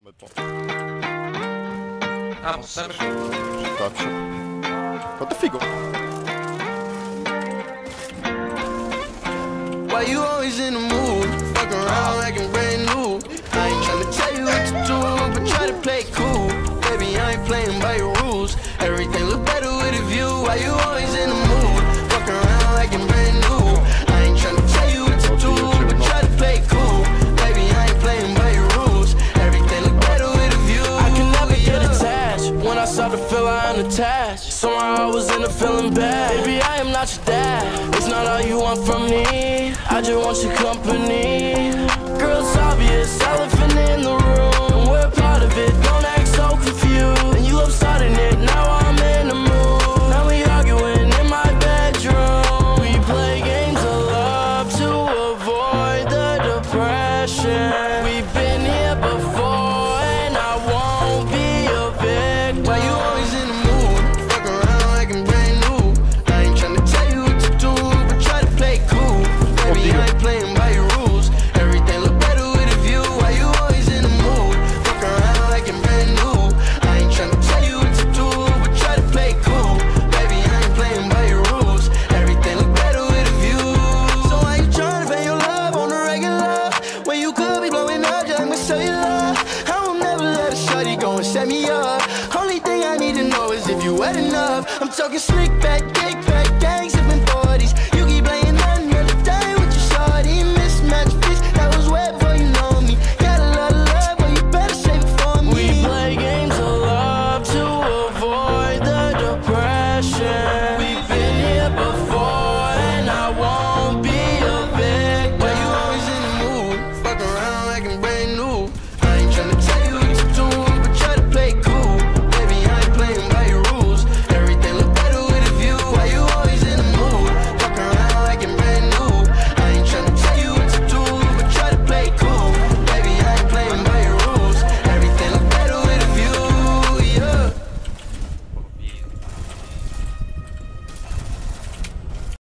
complètement. Ah bon, ça Touch. Quanto figo. Why you always in the mood? Fuck around like I'm brand new. I ain't tryna tell you what to do, but try to play cool. Baby, I ain't playing by your rules. Everything look better with a view. Why you always in the mood? Fuck around like I'm brand new. I ain't tryna tell you what to do, but try to play cool. Baby, I ain't playing by your rules. Everything look better with a view. I can never get attached. When I start to feel I unattached, somehow I was in a feeling bad. Baby, I am not your dad. It's not all you want from me. I just want your company. Girl, it's obvious, elephant in the room. We're part of it, don't act so confused. And you love starting it, now I'm in the mood. Now we arguing in my bedroom. We play games of love to avoid the depression. We've been here before and I won't be a victim. Why you always in the mood? Fuck around like I'm brand new. I ain't tryna tell you what to do, but try to play cool. Baby, I ain't playing by your rules. Everything look better with a view. Why you always in the mood? Fuck around like I'm brand new. I ain't tryna tell you what to do, but try to play cool. Baby, I ain't playing by your rules. Everything look better with a view. So why you tryna pay your love on the regular when you could be blowing up just like my cellular? I will never let a shawty go and set me up. Only thing I need to know is if you wet enough. I'm talking slick back, kick back,